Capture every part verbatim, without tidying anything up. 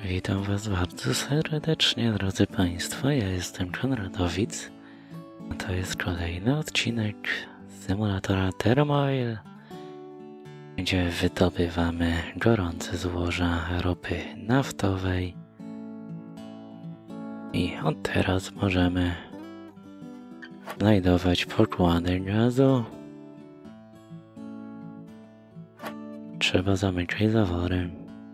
Witam Was bardzo serdecznie, drodzy Państwo. Ja jestem Konradowic. To jest kolejny odcinek symulatora Thermoil, gdzie wydobywamy gorące złoża ropy naftowej. I od teraz możemy znajdować pokłady gazu. Trzeba zamykać zawory.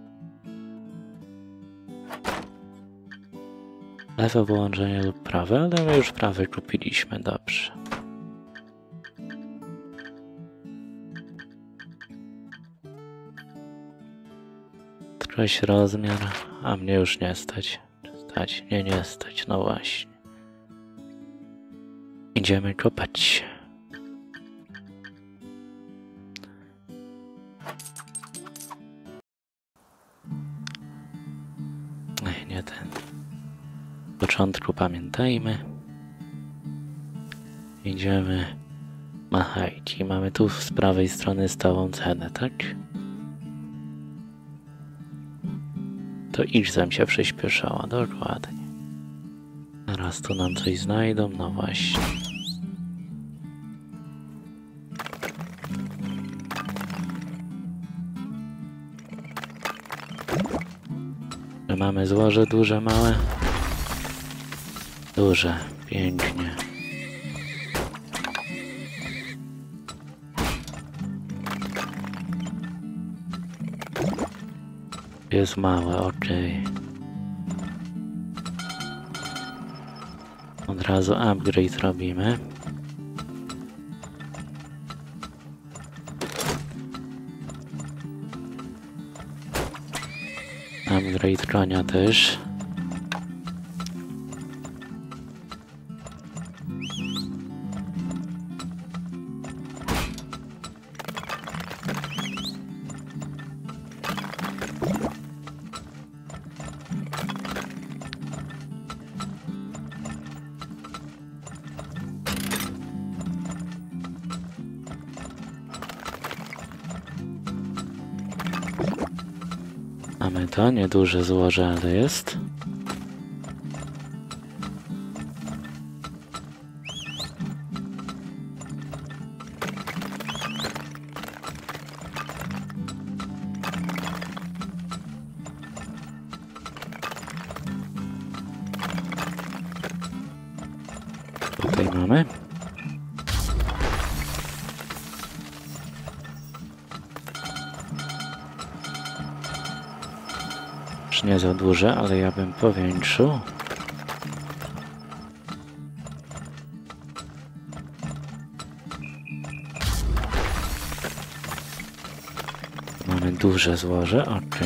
Lewe połączenie lub prawe, ale my już prawe kupiliśmy, dobrze. Któryś rozmiar, a mnie już nie stać. Stać, nie, nie stać, no właśnie. Idziemy kopać. Ej, nie ten. W początku pamiętajmy. Idziemy machajki. Mamy tu z prawej strony stałą cenę, tak? To X-em się przyspieszała, dokładnie. Teraz tu nam coś znajdą, no właśnie. Mamy złoże duże, małe? Duże, pięknie. Jest małe, okej. Od razu upgrade robimy. Upgrade konia też. Mamy to, nieduże złoże, ale jest. Tutaj mamy. Nie za duże, ale ja bym powiększył. Mamy duże złoże, ok.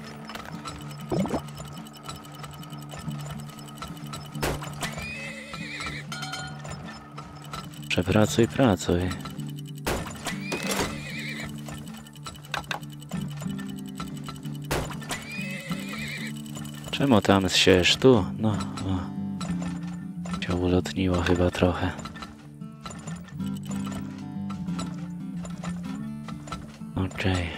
Przepracuj, pracuj. Czemu tam zsiejesz tu? No, o. Cię ulotniło chyba trochę. Okej. Okay.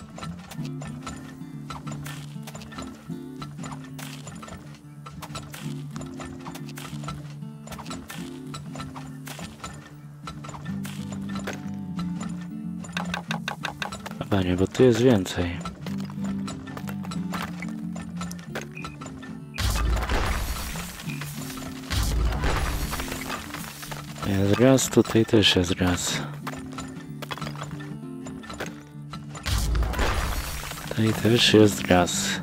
Chyba nie, bo tu jest więcej. Jest gaz, tutaj też jest gaz. Tutaj też jest gaz.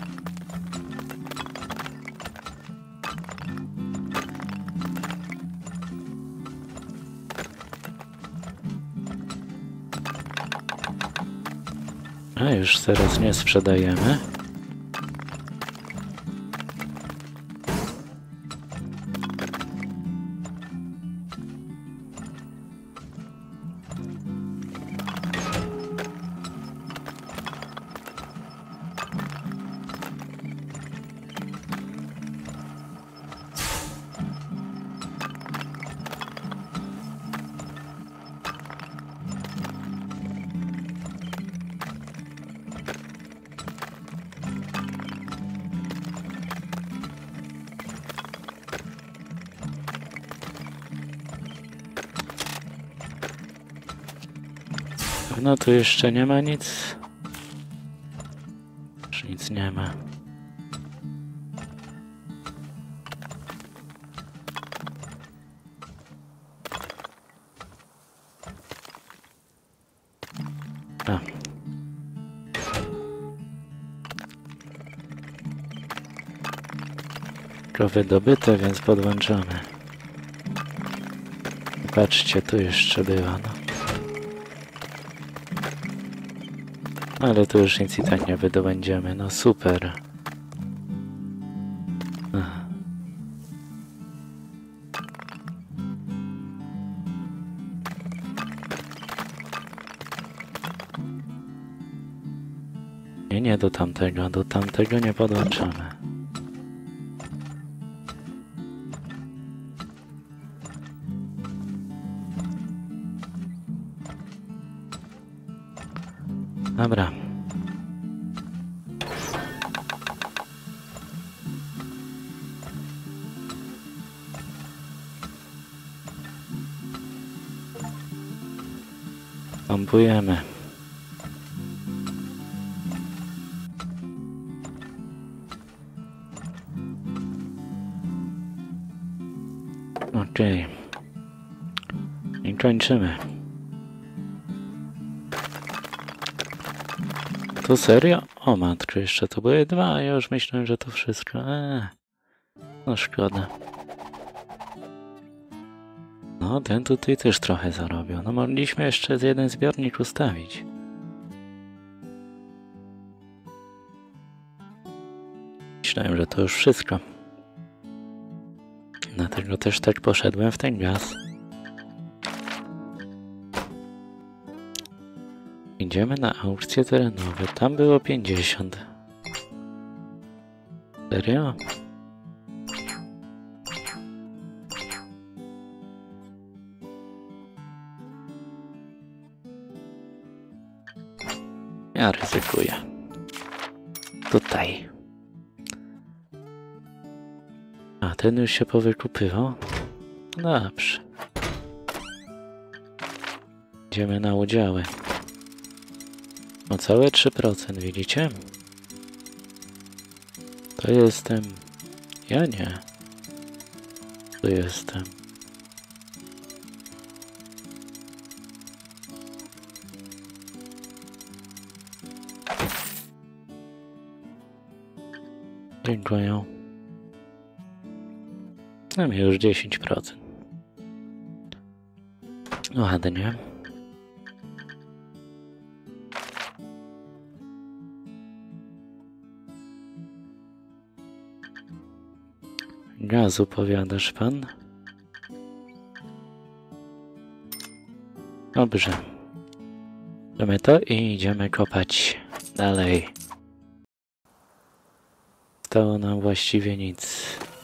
A już teraz nie sprzedajemy. pewno tu jeszcze nie ma nic? Już nic nie ma. A. To wydobyte, więc podłączamy. Patrzcie, tu jeszcze bywa, no. Ale tu już nic i tak nie wydobędziemy, no super. Ach. Nie, nie do tamtego, do tamtego nie podłączamy. Dobra. Pompujemy. Okej. I kończymy. To serio? O matko, jeszcze to były dwa, ja już myślałem, że to wszystko. Eee, no szkoda. No, ten tutaj też trochę zarobił. No mogliśmy jeszcze z jeden zbiornik ustawić. Myślałem, że to już wszystko. Dlatego też tak poszedłem w ten gaz. Idziemy na aukcje terenowe. Tam było pięćdziesiąt. Serio? Ja ryzykuję. Tutaj. A ten już się powykupywał? Dobrze. Idziemy na udziały. O całe trzy procent, widzicie? To jestem... Ja nie. Tu jestem. Dziękuję. Mam już dziesięć procent. Ładnie. Gazu powiadasz pan? Dobrze. Mamy to i idziemy kopać dalej. Stało nam właściwie nic.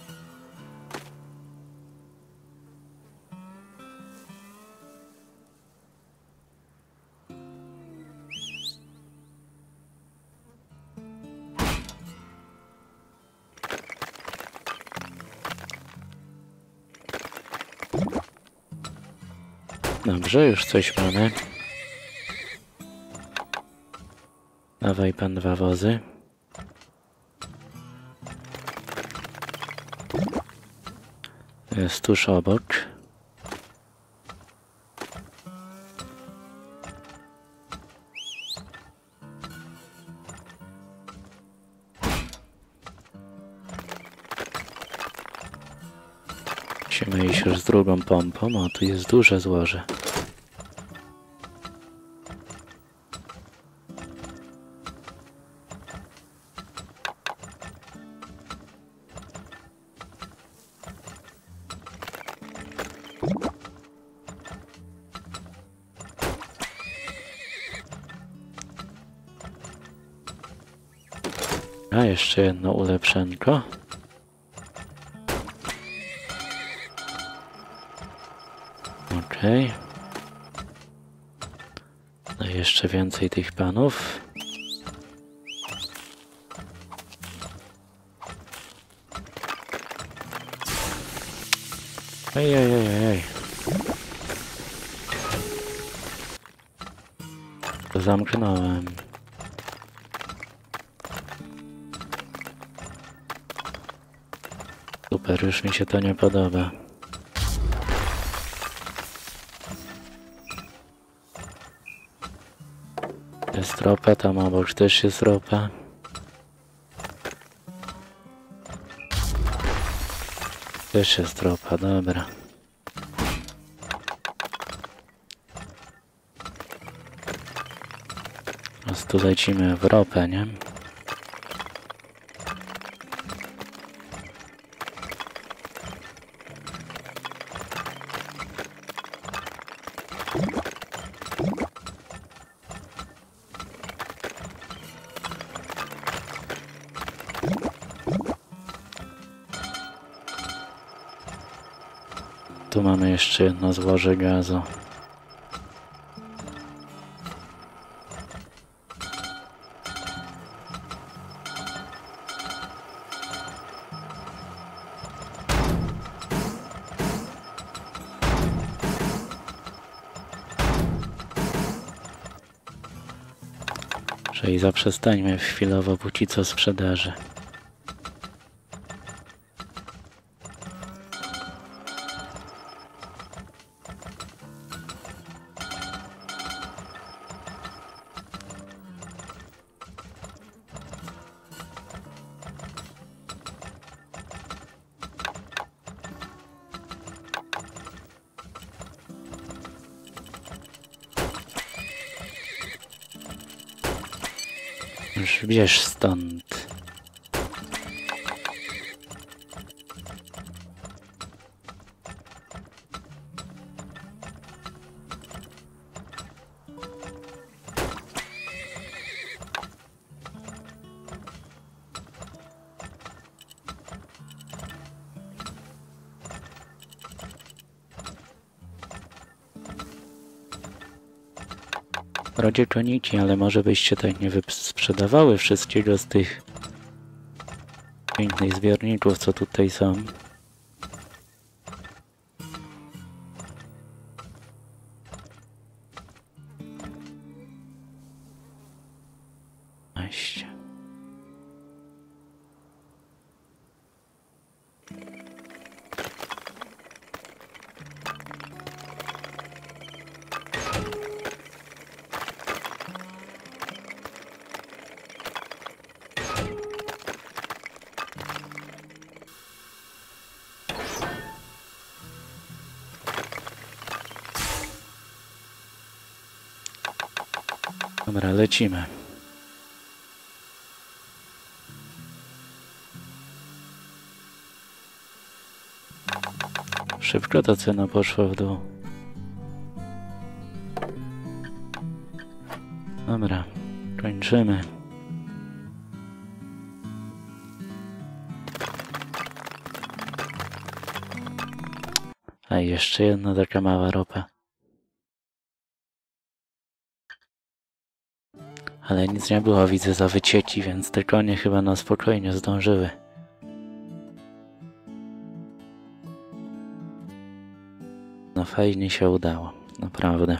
Dobrze, już coś mamy. Dawaj pan dwa wozy. Jest tuż obok. Musimy iść już z drugą pompą. O, tu jest duże złoże. A jeszcze jedno ulepszenko. Okej. No i jeszcze więcej tych panów. Ej, ej, ej, ej. zamknąłem. Super, już mi się to nie podoba. Jest ropa, tam obok też jest ropa. Też jest ropa, dobra. Po prostu lecimy w ropę, nie? Tu mamy jeszcze jedno złoże gazu. Czyli zaprzestańmy chwilowo póki co sprzedaży. Już bierz stąd. Rodziconici, ale może byście tak nie sprzedawały wszystkiego z tych pięknych zbiorników, co tutaj są. Właśnie. Dobra, lecimy. Szybko ta cena poszła w dół. Dobra, kończymy. A jeszcze jedna taka mała ropa. Ale nic nie było, widzę, za wycieki, więc te konie chyba na spokojnie zdążyły. No fajnie się udało, naprawdę.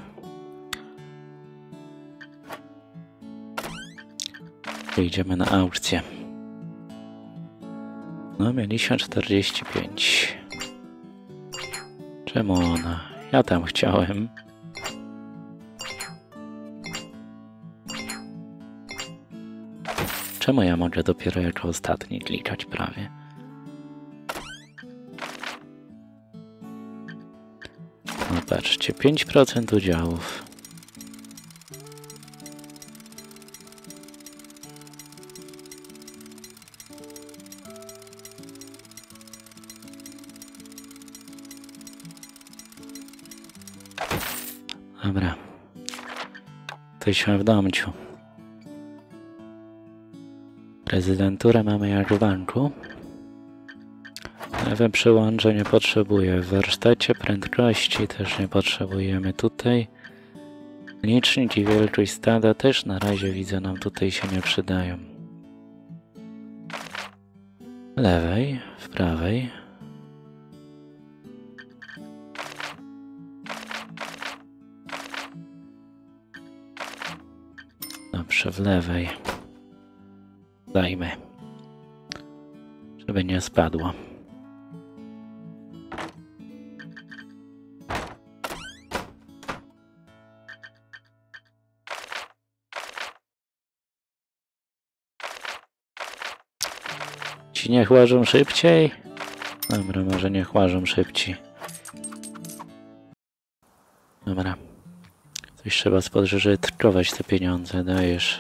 Idziemy na aukcję. No mieliśmy czterdzieści pięć. Czemu ona? Ja tam chciałem. Czemu ja mogę dopiero jako ostatni klikać prawie? No patrzcie, pięć procent udziałów. Dobra. Jesteśmy w domciu. Prezydenturę mamy jak w banku. Lewe przełącze nie potrzebuję. W warsztacie prędkości też nie potrzebujemy. Tutaj licznik i wielkość stada też na razie widzę nam tutaj się nie przydają. W lewej, w prawej. jeszcze w lewej. Dajmy. Żeby nie spadło. Ci niech łażą szybciej? Dobra, może niech łażą szybciej. Dobra. Coś trzeba spożytkować te pieniądze, dajesz.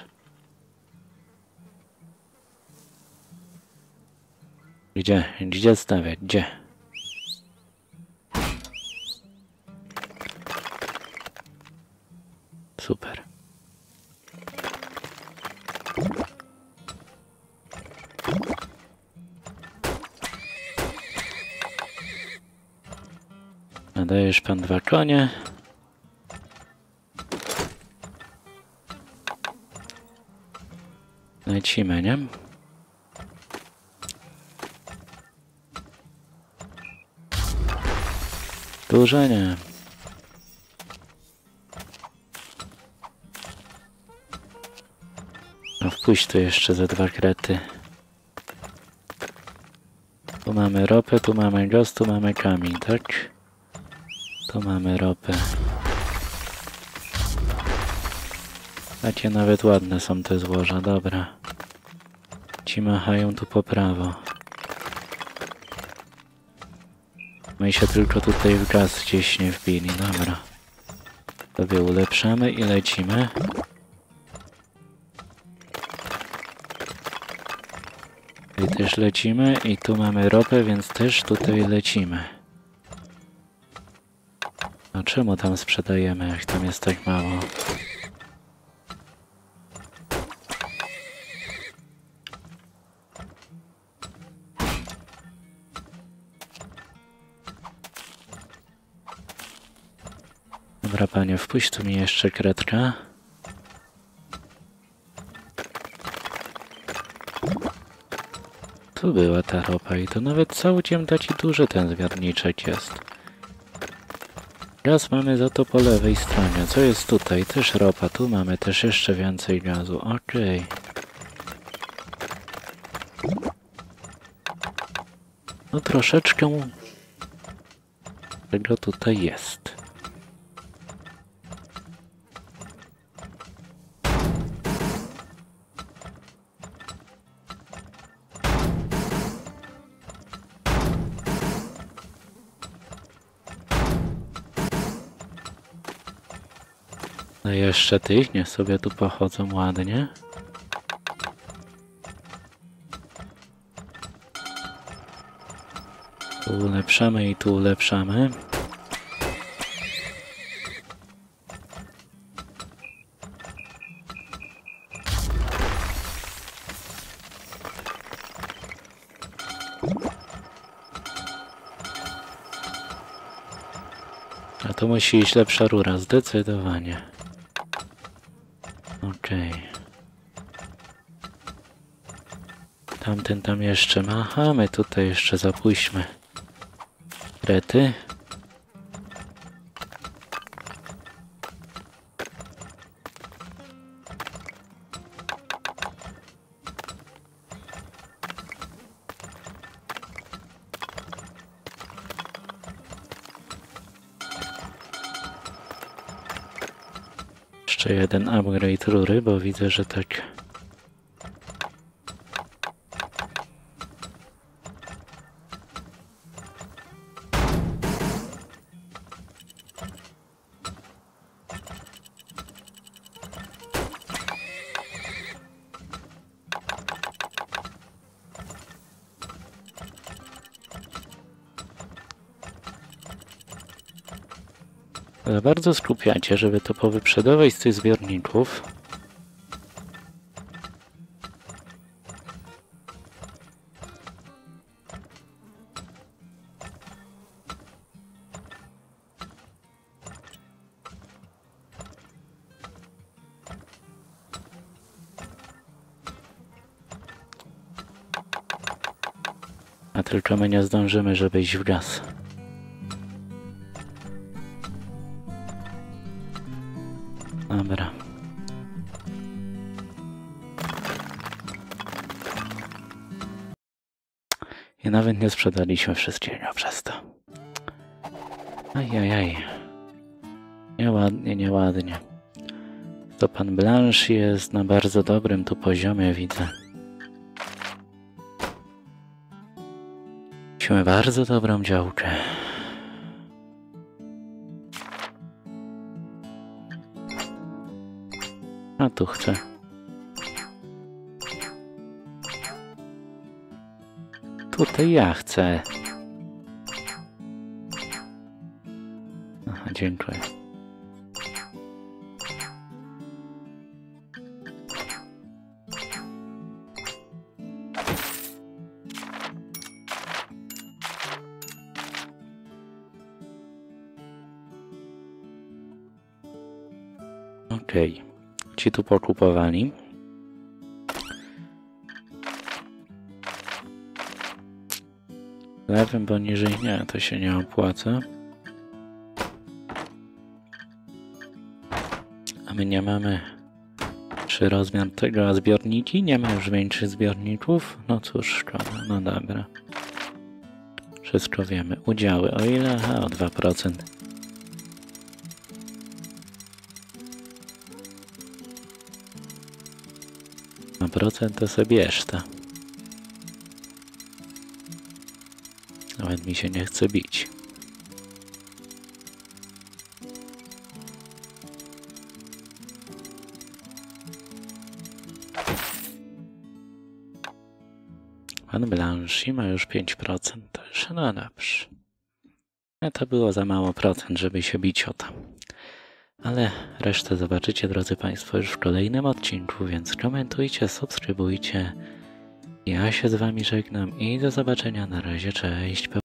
Gdzie? Gdzie stawiać? Gdzie? Super. Nadajesz pan dwa konie. Lecimy, nie? Duże nie. No wpuść tu jeszcze ze dwa krety. Tu mamy ropę, tu mamy gaz, tu mamy kamień, tak? Tu mamy ropę. Takie nawet ładne są te złoża, dobra. Ci machają tu po prawo. My się tylko tutaj w gaz gdzieś nie wbili, dobra. Sobie ulepszamy i lecimy. I też lecimy i tu mamy ropę, więc też tutaj lecimy. A czemu tam sprzedajemy, jak tam jest tak mało? Dobra, panie, wpuść tu mi jeszcze kredka. Tu była ta ropa i to nawet całkiem taki duży ten zbiorniczek jest. Gaz mamy za to po lewej stronie. Co jest tutaj? Też ropa. Tu mamy też jeszcze więcej gazu. Okej. No troszeczkę tego tutaj jest. No i jeszcze tych, niech sobie tu pochodzą ładnie. Tu ulepszamy i tu ulepszamy. A tu musi iść lepsza rura, zdecydowanie. Okej. Okay. Tamten tam jeszcze macha, my tutaj jeszcze zapuśćmy krety. Jeszcze jeden upgrade rury, bo widzę, że tak za bardzo skupiacie, żeby to powyprzedawać z tych zbiorników. A tylko my nie zdążymy, żeby iść w gaz. Dobra. I nawet nie sprzedaliśmy wszystkiego przez to. Ajajaj. Nieładnie, nieładnie. To pan Blanche jest na bardzo dobrym tu poziomie, widzę. Mieliśmy bardzo dobrą działkę. A tu chcę. Tutaj ja chcę. Aha, dziękuję. Okej. Okay. Ci tu pokupowali. Lewym poniżej nie, to się nie opłaca. A my nie mamy przy rozmiar tego, a zbiorniki? Nie ma już większych zbiorników? No cóż, szkoda, no dobra. Wszystko wiemy. Udziały o ile? Aha, o dwa procent. dwa procent to sobie bierz to. Nawet mi się nie chce bić. Pan Blanche ma już pięć procent. To już no dobrze. No to było za mało procent, żeby się bić o to. Ale resztę zobaczycie, drodzy Państwo, już w kolejnym odcinku, więc komentujcie, subskrybujcie. Ja się z Wami żegnam i do zobaczenia. Na razie, cześć.